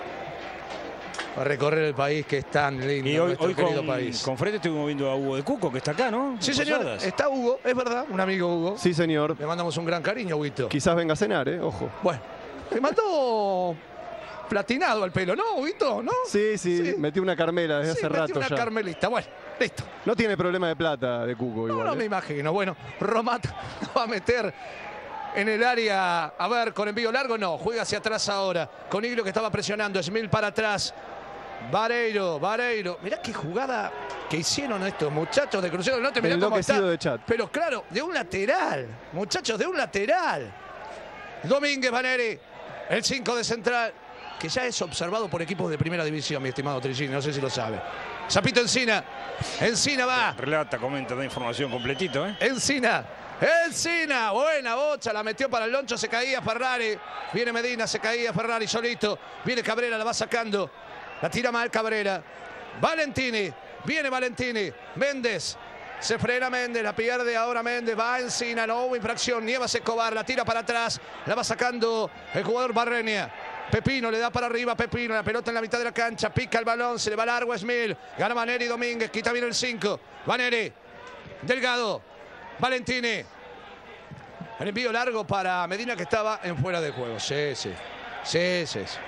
a recorrer el país que es tan lindo, Y hoy, nuestro hoy querido con, país. con Fred estuvimos viendo a Hugo de Cuco, que está acá, ¿no? Sí, En señor, Posadas. está Hugo, es verdad, un amigo Hugo. Sí, señor. Le mandamos un gran cariño, Huguito. Quizás venga a cenar, ¿eh? Ojo. Bueno, te mandó platinado al pelo, ¿no, Huguito? ¿No? Sí, sí, Sí. metió una Carmela desde Sí, hace metió rato una ya. carmelista, bueno, listo. No tiene problema de plata de Cuco No, igual. no ¿eh? me imagino. Bueno, Romat va a meter en el área, a ver, con envío largo, no, juega hacia atrás ahora. Coniglio que estaba presionando, Esmil para atrás. Vareiro, Vareiro. Mirá qué jugada que hicieron estos muchachos de Crucero del Norte. Mirá cómo está. Enloquecido de chat. Pero claro, de un lateral. Muchachos, de un lateral. Domínguez Vaneri, el cinco de Central, que ya es observado por equipos de primera división, mi estimado Trigini, no sé si lo sabe. Zapito Encina. Encina va. Relata, comenta, da información completito, ¿eh? Encina. Encina. Buena bota. bocha, la metió para el loncho, se caía Ferrari. Viene Medina, se caía Ferrari solito. Viene Cabrera, la va sacando. La tira mal Cabrera. Valentini, viene Valentini. Méndez. Se frena Méndez, la pierde ahora Méndez, va Encina, no hubo infracción, Nievas Escobar, la tira para atrás, la va sacando el jugador Barrenia. Pepino le da para arriba, Pepino, la pelota en la mitad de la cancha, pica el balón, se le va largo a Smil, gana Vaneri Domínguez, quita bien el cinco, Vaneri, Delgado, Valentini. El envío largo para Medina que estaba en fuera de juego, sí, sí, sí, sí. sí.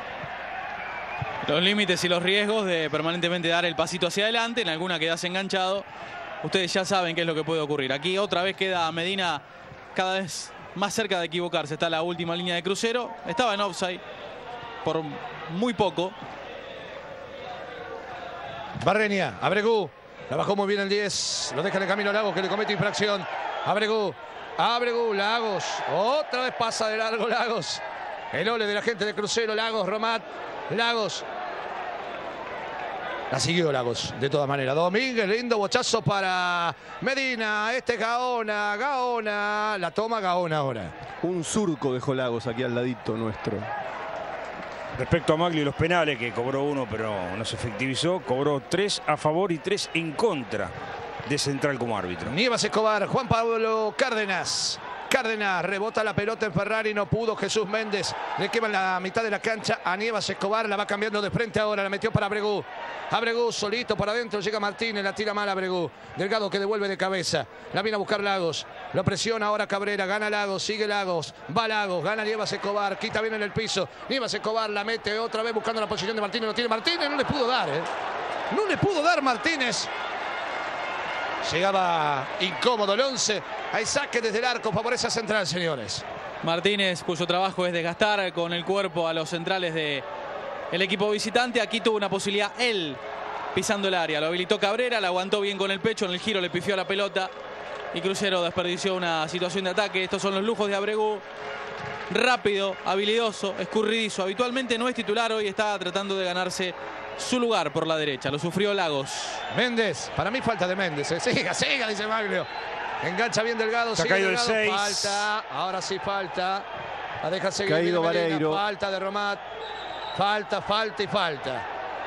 Los límites y los riesgos de permanentemente dar el pasito hacia adelante, en alguna quedas enganchado. Ustedes ya saben qué es lo que puede ocurrir. Aquí otra vez queda Medina cada vez más cerca de equivocarse. Está la última línea de crucero. Estaba en offside por muy poco. Barrenia, Abregú. La bajó muy bien el diez. Lo deja en el camino Lagos que le comete infracción. Abregú, Abregú, Lagos. Otra vez pasa de largo Lagos. El ole de la gente de crucero. Lagos, Romat, Lagos. La siguió Lagos, de todas maneras. Domínguez, lindo bochazo para Medina. Este Gaona, Gaona. La toma Gaona ahora. Un surco dejó Lagos aquí al ladito nuestro. Respecto a Magli, los penales, que cobró uno pero no se efectivizó, cobró tres a favor y tres en contra de Central como árbitro. Nievas Escobar, Juan Pablo Cárdenas. Cárdenas rebota la pelota en Ferrari, no pudo Jesús Méndez, le quema en la mitad de la cancha a Nievas Escobar, la va cambiando de frente ahora, la metió para Abregú. Abregú solito por adentro, llega Martínez, la tira mal a Abregú. Delgado que devuelve de cabeza, la viene a buscar Lagos, lo presiona ahora Cabrera, gana Lagos, sigue Lagos, va Lagos, gana Nievas Escobar, quita bien en el piso, Nievas Escobar la mete otra vez buscando la posición de Martínez, lo tiene Martínez, no le pudo dar, ¿eh? No le pudo dar Martínez. Llegaba incómodo el once. Hay saque desde el arco, favorece a Central, señores. Martínez, cuyo trabajo es desgastar con el cuerpo a los centrales del equipo visitante. Aquí tuvo una posibilidad él pisando el área. Lo habilitó Cabrera, la aguantó bien con el pecho. En el giro le pifió la pelota. Y Crucero desperdició una situación de ataque. Estos son los lujos de Abregú. Rápido, habilidoso, escurridizo. Habitualmente no es titular, hoy está tratando de ganarse su lugar por la derecha. Lo sufrió Lagos. Méndez, para mí falta de Méndez. ¿eh? Siga, siga, dice Maglio. Engancha bien Delgado. Se ha sigue caído Delgado. el seis. Falta, ahora sí falta. La deja seguir. Caído Medina. Vareiro. Falta de Romat. Falta, falta y falta.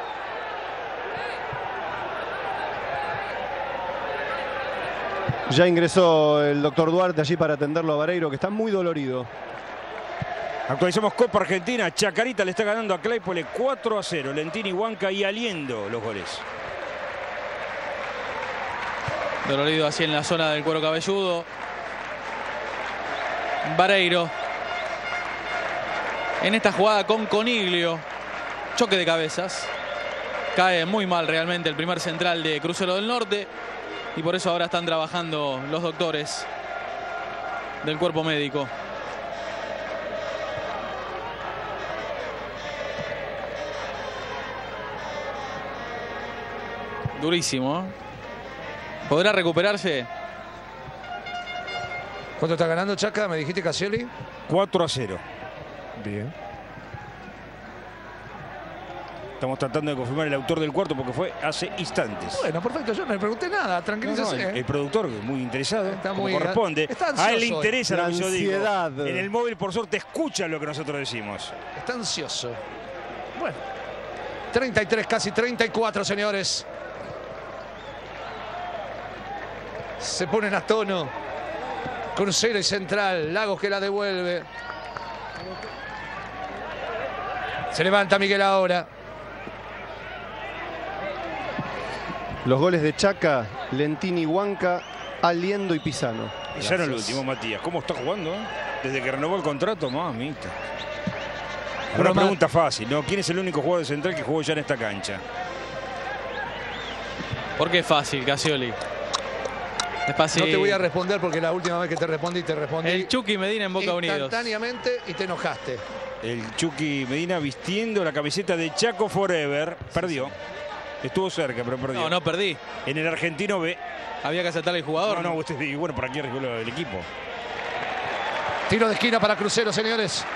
Ya ingresó el doctor Duarte allí para atenderlo a Vareiro, que está muy dolorido. Actualizamos Copa Argentina. Chacarita le está ganando a Claypole cuatro a cero. Lentini, Huanca y Aliendo los goles. Dolorido así en la zona del cuero cabelludo. Vareiro. En esta jugada con Coniglio. Choque de cabezas. Cae muy mal realmente el primer central de Crucero del Norte. Y por eso ahora están trabajando los doctores del cuerpo médico. Durísimo, ¿eh? ¿Podrá recuperarse? ¿Cuánto está ganando Chaca? ¿Me dijiste, Cassioli? cuatro a cero. Bien. Estamos tratando de confirmar el autor del cuarto porque fue hace instantes. Bueno, perfecto, yo no le pregunté nada, tranquilízese. No, no, el, el productor, muy interesado, Está como muy, corresponde. está A él le ansioso interesa hoy. lo que yo digo. La ansiedad. En el móvil, por suerte, escucha lo que nosotros decimos. Está ansioso. Bueno. treinta y tres, casi treinta y cuatro, señores. Se ponen a tono. Crucero y Central. Lagos que la devuelve. Se levanta Miguel ahora. Los goles de Chaca, Lentini, Huanca, Aliendo y Pisano. Y ya no el último, Matías. ¿Cómo está jugando? eh? Desde que renovó el contrato, mamita. Una Roma. pregunta fácil, ¿no? ¿Quién es el único jugador de Central que jugó ya en esta cancha? ¿Por qué es fácil, Cassioli? Es fácil. No te voy a responder porque la última vez que te respondí, te respondí El Chucky Medina en Boca Unidos. instantáneamente y te enojaste. El Chucky Medina vistiendo la camiseta de Chaco Forever. Perdió. Estuvo cerca, pero perdió. No, no perdí. En el Argentino B. Había que aceptar el jugador. No, no, usted dice, bueno, ¿para qué arriesgó el equipo? Tiro de esquina para Crucero, señores.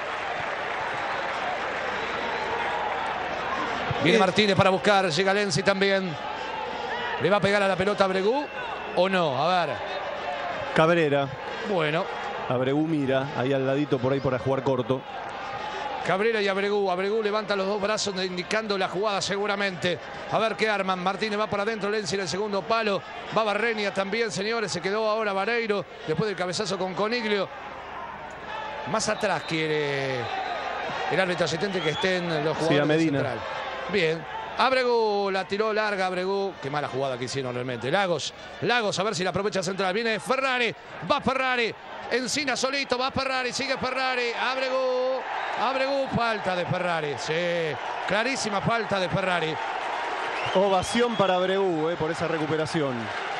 Viene Martínez para buscar, llega Lenzi también. ¿Le va a pegar a la pelota a Abregú o no? A ver. Cabrera. Bueno, Abregu mira, ahí al ladito por ahí para jugar corto. Cabrera y Abregu. Abregu levanta los dos brazos indicando la jugada seguramente. A ver qué arman. Martínez va para adentro. Lenzi en el segundo palo. Va Barrenia también, señores. Se quedó ahora Vareiro después del cabezazo con Coniglio. Más atrás quiere el árbitro asistente que estén los jugadores sí, a Medina. Central. Bien. Abregu la tiró larga. Abregu. Qué mala jugada que hicieron realmente. Lagos. Lagos a ver si la aprovecha Central. Viene Ferrari. Va Ferrari. Encina solito, va Ferrari, sigue Ferrari, Abregu, Abregu, falta de Ferrari, sí, clarísima falta de Ferrari. Ovación para Abregu eh, por esa recuperación.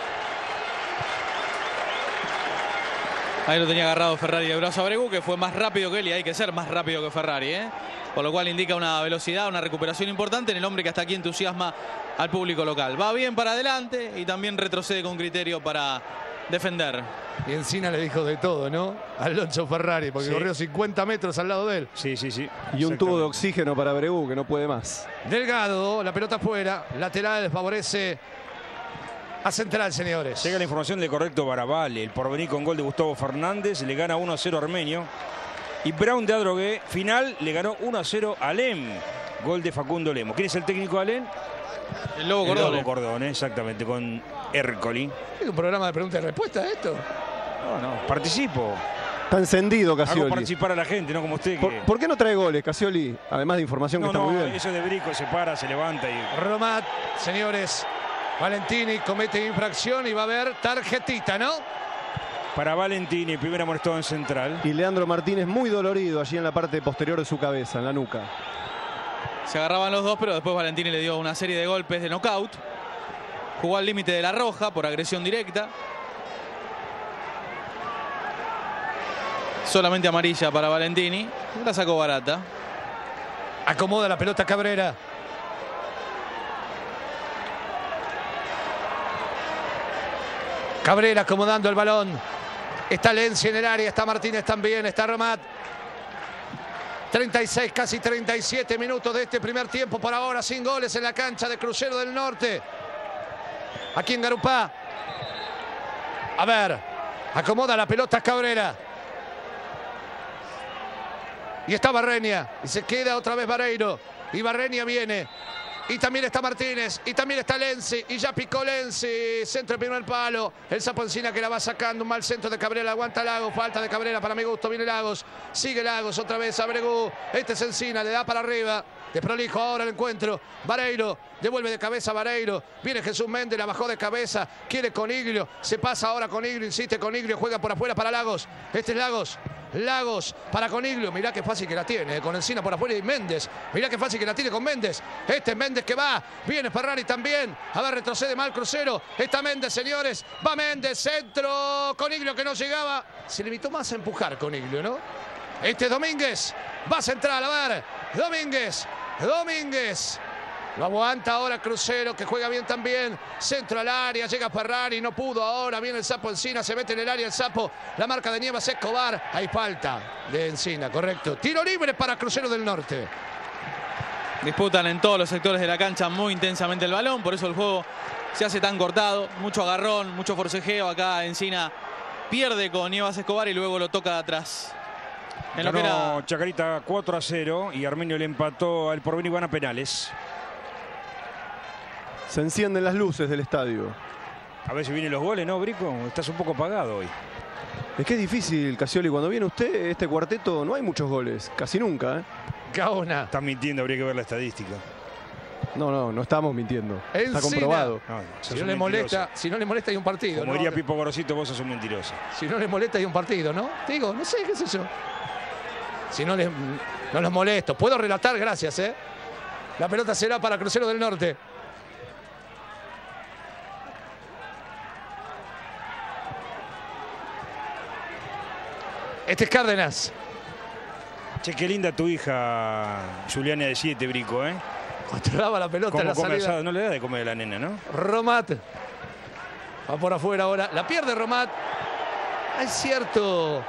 Ahí lo tenía agarrado Ferrari de brazo a Abregu, que fue más rápido que él y hay que ser más rápido que Ferrari, ¿eh? Por lo cual indica una velocidad, una recuperación importante en el hombre que hasta aquí entusiasma al público local. Va bien para adelante y también retrocede con criterio para defender. Y Encina le dijo de todo, ¿no? Alonso Ferrari, porque sí. corrió cincuenta metros al lado de él. Sí, sí, sí. Y un tubo de oxígeno para Abregu, que no puede más. Delgado, la pelota afuera, lateral, favorece a Central, señores. Llega la información de Correcto Barabale, el porvenir con gol de Gustavo Fernández, le gana uno a cero a Armenio. Y Brown de Adrogué, final, le ganó uno a cero a Alem, gol de Facundo Lemos. ¿Quién es el técnico de Alem? El Lobo Cordón. El Lobo Cordón, exactamente, con Ercoli. ¿Es un programa de preguntas y respuestas esto? No, no, participo. Está encendido Cassioli. Hago participar a la gente, no como usted. Que... ¿Por, ¿Por qué no trae goles, Cassioli? Además de información no, que está no, muy bien. Eso de Brico, se para, se levanta y... Romat, señores. Valentini comete infracción y va a haber tarjetita, ¿no? Para Valentini, primer amonestado en Central. Y Leandro Martínez muy dolorido allí en la parte posterior de su cabeza, en la nuca. Se agarraban los dos, pero después Valentini le dio una serie de golpes de knockout. Jugó al límite de la roja por agresión directa. Solamente amarilla para Valentini. La sacó barata. Acomoda la pelota Cabrera. Cabrera acomodando el balón. Está Lenzi en el área, está Martínez también, está Romat. treinta y seis, casi treinta y siete minutos de este primer tiempo por ahora, sin goles en la cancha de Crucero del Norte. Aquí en Garupá. A ver, acomoda la pelota Cabrera. Y está Barrenia. Y se queda otra vez Vareiro. Y Barrenia viene. Y también está Martínez. Y también está Lenzi. Y ya picó Lenzi. Centro de primer palo. El Sapo Encina que la va sacando. Un mal centro de Cabrera. Aguanta Lagos. Falta de Cabrera para mi gusto. Viene Lagos. Sigue Lagos otra vez. Abregu. Este es Encina. Le da para arriba. De prolijo ahora el encuentro. Vareiro. Devuelve de cabeza Vareiro. Viene Jesús Méndez. La bajó de cabeza. Quiere Coniglio. Se pasa ahora Coniglio. Insiste Coniglio. Juega por afuera para Lagos. Este es Lagos. Lagos para Coniglio. Mirá qué fácil que la tiene. Con Encina por afuera y Méndez. Mirá qué fácil que la tiene con Méndez. Este es Méndez que va. Viene Ferrari también. A ver, retrocede mal Crucero. Está Méndez, señores. Va Méndez. Centro. Coniglio que no llegaba. Se limitó más a empujar Coniglio, ¿no? Este es Domínguez. Va central. A ver. Domínguez. Domínguez. Lo aguanta ahora Crucero, que juega bien también. Centro al área, llega Ferrari, no pudo ahora. Viene el Sapo Encina, se mete en el área el Sapo. La marca de Nievas Escobar. Hay falta de Encina, correcto. Tiro libre para Crucero del Norte. Disputan en todos los sectores de la cancha muy intensamente el balón. Por eso el juego se hace tan cortado. Mucho agarrón, mucho forcejeo. Acá Encina pierde con Nievas Escobar y luego lo toca de atrás. En lo que era... Chacarita cuatro a cero y Armenio le empató al Porvenir, van a penales. Se encienden las luces del estadio. A ver si vienen los goles, ¿no, Brico? Estás un poco apagado hoy. Es que es difícil, Cassioli. Cuando viene usted, este cuarteto, no hay muchos goles. Casi nunca, ¿eh? Gaona. Estás mintiendo, habría que ver la estadística. No, no, no estamos mintiendo. Encina. Está comprobado. No, si no le molesta, si no le molesta hay un partido. Como ¿no? diría Pipo Gorosito, vos sos un mentiroso. Si no le molesta hay un partido, ¿no? Digo, no sé, qué sé yo. Si no les, no los molesto. Puedo relatar, gracias, ¿eh? La pelota será para Crucero del Norte. Este es Cárdenas. Che, qué linda tu hija, Juliana de siete, Brico, ¿eh? Controlaba la pelota en la come salida. asado? No le da de comer a la nena, ¿no? Romat. Va por afuera ahora. La pierde Romat. Hay cierto...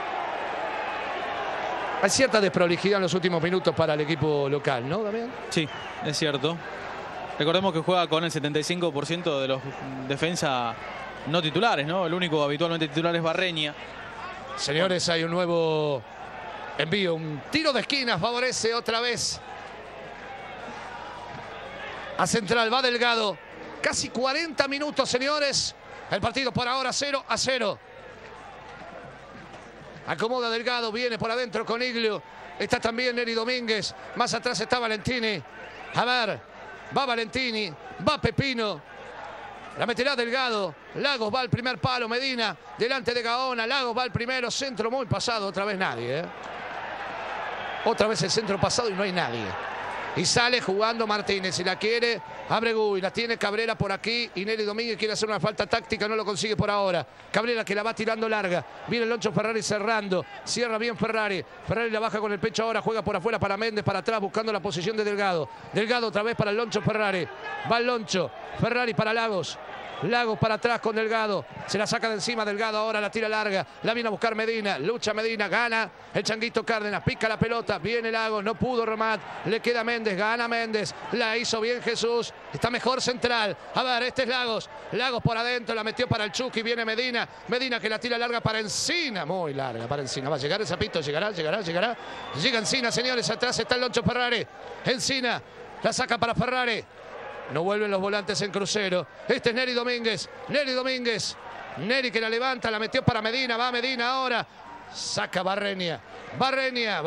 Hay cierta desprolijidad en los últimos minutos para el equipo local, ¿no, Damián? Sí, es cierto. Recordemos que juega con el setenta y cinco por ciento de los defensa no titulares, ¿no? El único habitualmente titular es Barrenia. Señores, hay un nuevo envío. Un tiro de esquina favorece otra vez a Central. Va Delgado. Casi cuarenta minutos, señores. El partido por ahora cero a cero. Acomoda Delgado. Viene por adentro con Iglio. Está también Neri Domínguez. Más atrás está Valentini. A ver. Va Valentini. Va Pepino. La meterá Delgado. Lagos va al primer palo. Medina delante de Gaona. Lagos va al primero. Centro muy pasado. Otra vez nadie. ¿eh? Otra vez el centro pasado y no hay nadie. Y sale jugando Martínez. Si la quiere, Abregu. Y la tiene Cabrera por aquí. Y Neri Domínguez quiere hacer una falta táctica. No lo consigue por ahora. Cabrera que la va tirando larga. Viene el Loncho Ferrari cerrando. Cierra bien Ferrari. Ferrari la baja con el pecho ahora. Juega por afuera para Méndez. Para atrás buscando la posición de Delgado. Delgado otra vez para el Loncho Ferrari. Va el Loncho. Ferrari para Lagos. Lagos para atrás con Delgado. Se la saca de encima Delgado. Ahora la tira larga. La viene a buscar Medina. Lucha Medina. Gana el Changuito Cárdenas. Pica la pelota. Viene Lagos. No pudo remate. Le queda Méndez. Gana Méndez. La hizo bien Jesús. Está mejor Central. A ver, este es Lagos. Lagos por adentro. La metió para el Chucky. Viene Medina. Medina que la tira larga para Encina. Muy larga para Encina. Va a llegar el Zapito. Llegará, llegará, llegará. Llega Encina, señores. Atrás está el Loncho Ferrari. Encina. La saca para Ferrari. No vuelven los volantes en crucero. Este es Neri Domínguez. Neri Domínguez. Neri que la levanta, la metió para Medina. Va Medina ahora. Saca Barreña. Barreña.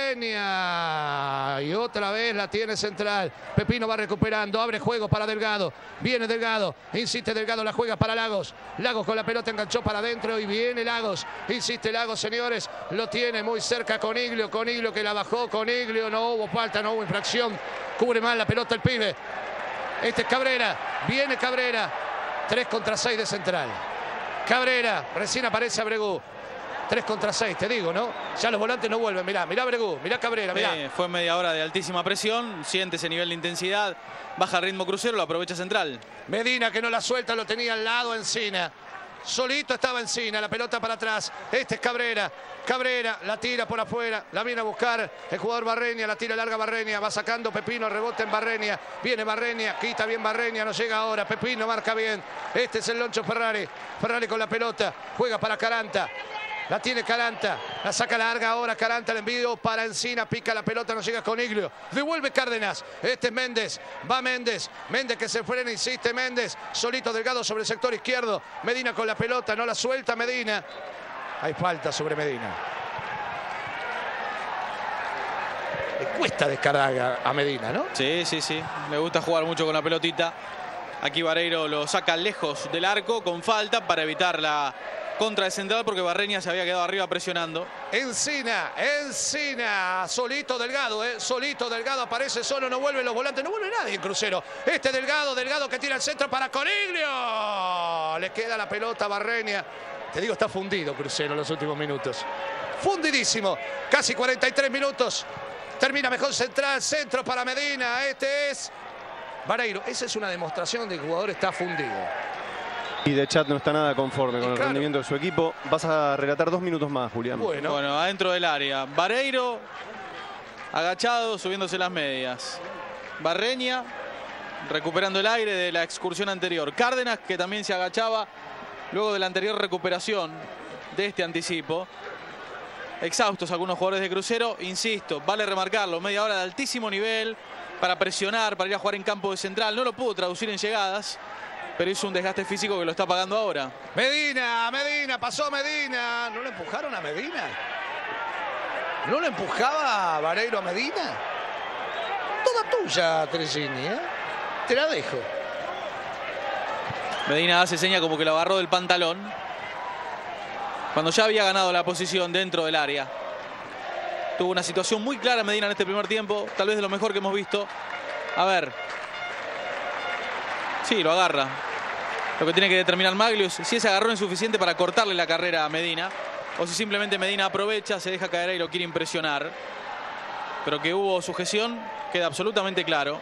Barreña. Y otra vez la tiene Central. Pepino va recuperando. Abre juego para Delgado. Viene Delgado. Insiste Delgado. La juega para Lagos. Lagos con la pelota enganchó para adentro. Y viene Lagos. Insiste Lagos, señores. Lo tiene muy cerca con Iglio. Con Iglio que la bajó. Con Iglio. No hubo falta. No hubo infracción. Cubre mal la pelota el pibe. Este es Cabrera, viene Cabrera, tres contra seis de Central. Cabrera, recién aparece Abregu. tres contra seis, te digo, ¿no? Ya los volantes no vuelven, mirá, mirá Abregu, mirá Cabrera, mirá. Eh, fue media hora de altísima presión, siente ese nivel de intensidad, baja el ritmo crucero, lo aprovecha Central. Medina que no la suelta, lo tenía al lado Encina. Solito estaba Encina, la pelota para atrás. Este es Cabrera. Cabrera la tira por afuera, la viene a buscar el jugador Barreña, la tira larga Barreña, va sacando Pepino, rebote en Barreña, viene Barreña, quita bien Barreña, no llega ahora, Pepino marca bien, este es el Loncho Ferrari, Ferrari con la pelota, juega para Caranta, la tiene Caranta, la saca larga ahora Caranta, el envío para Encina, pica la pelota, no llega con Iglio, devuelve Cárdenas, este es Méndez, va Méndez, Méndez que se frena, insiste Méndez, solito Delgado sobre el sector izquierdo, Medina con la pelota, no la suelta Medina. Hay falta sobre Medina. Le cuesta descargar a Medina, ¿no? Sí, sí, sí. Me gusta jugar mucho con la pelotita. Aquí Vareiro lo saca lejos del arco con falta para evitar la contra de Central porque Barreña se había quedado arriba presionando. Encina, Encina. Solito Delgado, ¿eh? Solito Delgado aparece solo, no vuelven los volantes, no vuelve nadie en crucero. Este Delgado, Delgado que tira el centro para Coniglio. Le queda la pelota a Barreña. Te digo, está fundido Crucero en los últimos minutos. Fundidísimo. Casi cuarenta y tres minutos. Termina mejor Central. Centro para Medina. Este es Vareiro. Esa es una demostración de que el jugador está fundido. Y de Chat no está nada conforme con el claro. rendimiento de su equipo. Vas a relatar dos minutos más, Julián. Bueno, Bueno, adentro del área. Vareiro agachado, subiéndose las medias. Barreña recuperando el aire de la excursión anterior. Cárdenas que también se agachaba luego de la anterior recuperación de este anticipo. Exhaustos algunos jugadores de Crucero. Insisto, vale remarcarlo. Media hora de altísimo nivel para presionar, para ir a jugar en campo de Central. No lo pudo traducir en llegadas, pero hizo un desgaste físico que lo está pagando ahora. Medina, Medina, pasó Medina. ¿No le empujaron a Medina? ¿No le empujaba Vareiro a Medina? Toda tuya, Teresini, ¿eh? Te la dejo. Medina hace seña como que lo agarró del pantalón cuando ya había ganado la posición dentro del área. Tuvo una situación muy clara Medina en este primer tiempo, tal vez de lo mejor que hemos visto. A ver. Sí, lo agarra. Lo que tiene que determinar Maglio es si ese agarrón es suficiente para cortarle la carrera a Medina o si simplemente Medina aprovecha, se deja caer y lo quiere impresionar. Pero que hubo sujeción queda absolutamente claro.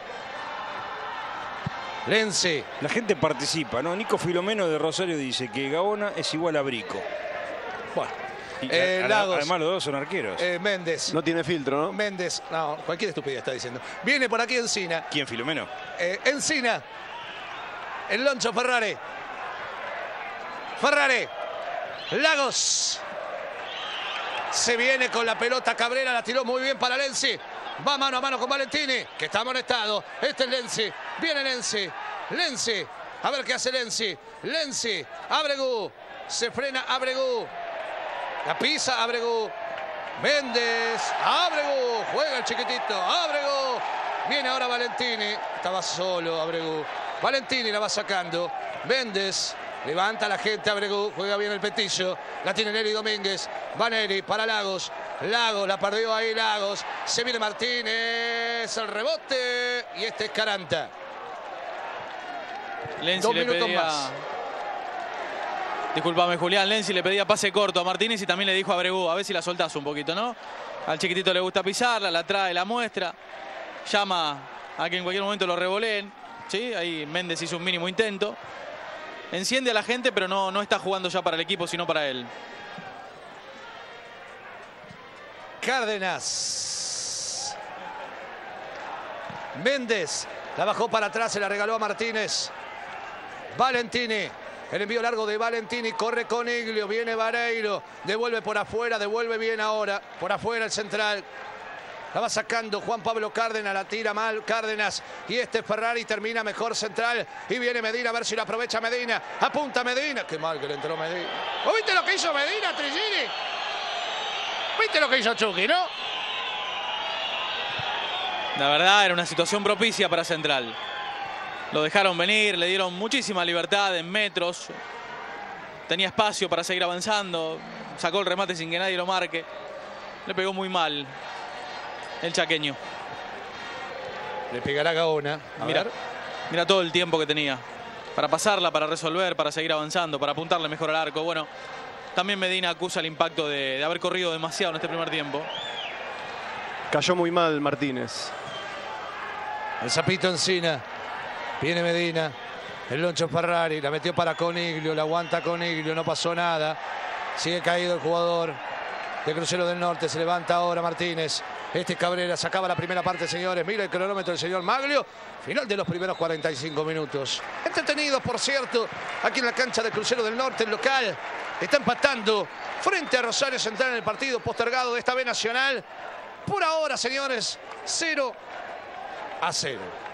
Lense. La gente participa, ¿no? Nico Filomeno de Rosario dice que Gaona es igual a Brico. Bueno. Y Eh, a- a- Lagos. Además los dos son arqueros. Eh, Méndez. No tiene filtro, ¿no? Méndez. No, cualquier estupidez está diciendo. Viene por aquí Encina. ¿Quién, Filomeno? Eh, Encina. El Loncho Ferrari. Ferrari. Lagos. Se viene con la pelota Cabrera, la tiró muy bien para Lenzi. Va mano a mano con Valentini, que está amonestado. Este es Lenzi, viene Lenzi. Lenzi, a ver qué hace Lenzi. Lenzi, Ábregu, se frena Ábregu. La pisa Ábregu. Méndez, Ábregu, juega el chiquitito, Ábregu. Viene ahora Valentini, estaba solo Ábregu. Valentini la va sacando. Méndez, levanta a la gente, Ábregu, juega bien el petillo. La tiene Neri Domínguez, va Neri para Lagos. Lagos, la perdió ahí Lagos. Se viene Martínez, el rebote. Y este es Caranta. Lenzi Dos le minutos pedía... más. Disculpame, Julián. Lenzi le pedía pase corto a Martínez y también le dijo a Ábregu, a ver si la soltás un poquito, ¿no? Al chiquitito le gusta pisarla, la trae, la muestra. Llama a que en cualquier momento lo revoleen. ¿Sí? Ahí Méndez hizo un mínimo intento. Enciende a la gente, pero no, no está jugando ya para el equipo, sino para él. Cárdenas. Méndez la bajó para atrás, se la regaló a Martínez. Valentini. El envío largo de Valentini, corre con Iglio, viene Vareiro, devuelve por afuera, devuelve bien ahora, por afuera el central. La va sacando Juan Pablo Cárdenas, la tira mal Cárdenas. Y este Ferrari termina mejor central. Y viene Medina, a ver si lo aprovecha Medina. Apunta Medina. Qué mal que le entró Medina. ¿Vos viste lo que hizo Medina, Trigini? ¿Viste lo que hizo Chucky, no? La verdad, era una situación propicia para Central. Lo dejaron venir, le dieron muchísima libertad en metros. Tenía espacio para seguir avanzando. Sacó el remate sin que nadie lo marque. Le pegó muy mal el chaqueño. Le pegará Gaona. A Mira, ver. mira todo el tiempo que tenía. Para pasarla, para resolver, para seguir avanzando, para apuntarle mejor al arco. Bueno, también Medina acusa el impacto de, de haber corrido demasiado en este primer tiempo. Cayó muy mal Martínez. El Zapito Encina. Viene Medina. El Loncho Ferrari. La metió para Coniglio. La aguanta Coniglio. No pasó nada. Sigue caído el jugador de Crucero del Norte. Se levanta ahora Martínez. Este Cabrera sacaba la primera parte, señores. Mira el cronómetro del señor Maglio. Final de los primeros cuarenta y cinco minutos. Entretenidos, por cierto, aquí en la cancha de Crucero del Norte, el local. Está empatando frente a Rosario Central en el partido postergado de esta B Nacional. Por ahora, señores, cero a cero.